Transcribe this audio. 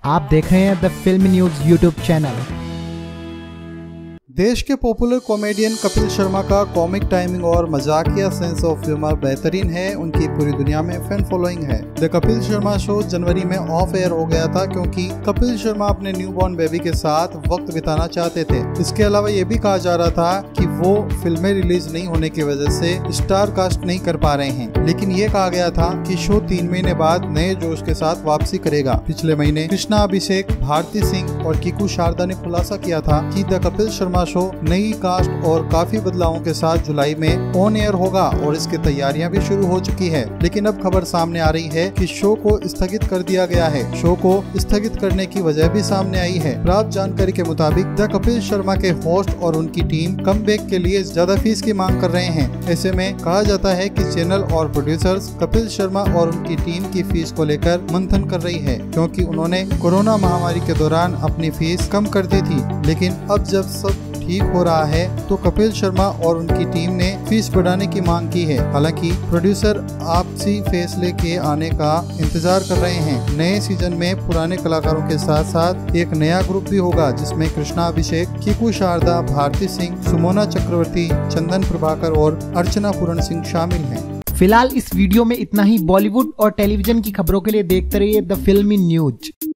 आप देख रहे हैं the film news YouTube channel. देश के पॉपुलर कॉमेडियन कपिल शर्मा का कॉमिक टाइमिंग और मजाकिया सेंस ऑफ ह्यूमर बेहतरीन है। उनकी पूरी दुनिया में फैन फॉलोइंग है। द कपिल शर्मा शो जनवरी में ऑफ एयर हो गया था क्योंकि कपिल शर्मा अपने न्यूबॉर्न बेबी के साथ वक्त बिताना चाहते थे। इसके अलावा ये भी कहा जा रहा था कि वो फिल्में रिलीज नहीं होने की वजह से स्टार कास्ट नहीं कर पा रहे हैं, लेकिन ये कहा गया था कि शो 3 महीने बाद नए जोश के साथ वापसी करेगा। पिछले महीने कृष्णा अभिषेक, भारती सिंह और कीकू शारदा ने खुलासा किया था कि द कपिल शर्मा शो नई कास्ट और काफी बदलावों के साथ जुलाई में ऑन एयर होगा और इसकी तैयारियां भी शुरू हो चुकी है। लेकिन अब खबर सामने आ रही है कि शो को स्थगित कर दिया गया है। शो को स्थगित करने की वजह भी सामने आई है। प्राप्त जानकारी के मुताबिक द कपिल शर्मा के होस्ट और उनकी टीम कमबैक के लिए ज्यादा फीस की मांग कर रहे हैं। ऐसे में कहा जाता है कि चैनल और प्रोड्यूसर्स कपिल शर्मा और उनकी टीम की फीस को लेकर मंथन कर रही है, क्योंकि उन्होंने कोरोना महामारी के दौरान अपनी फीस कम कर दी थी। लेकिन अब जब सब ठीक हो रहा है तो कपिल शर्मा और उनकी टीम ने फीस बढ़ाने की मांग की है। हालांकि प्रोड्यूसर आपसी फैसले के आने का इंतजार कर रहे हैं। नए सीजन में पुराने कलाकारों के साथ साथ एक नया ग्रुप भी होगा, जिसमें कृष्णा अभिषेक, कीकू शारदा, भारती सिंह, सुमोना चक्रवर्ती, चंदन प्रभाकर और अर्चना पूरण सिंह शामिल हैं। फिलहाल इस वीडियो में इतना ही। बॉलीवुड और टेलीविजन की खबरों के लिए देखते रहिए द फिल्मी न्यूज।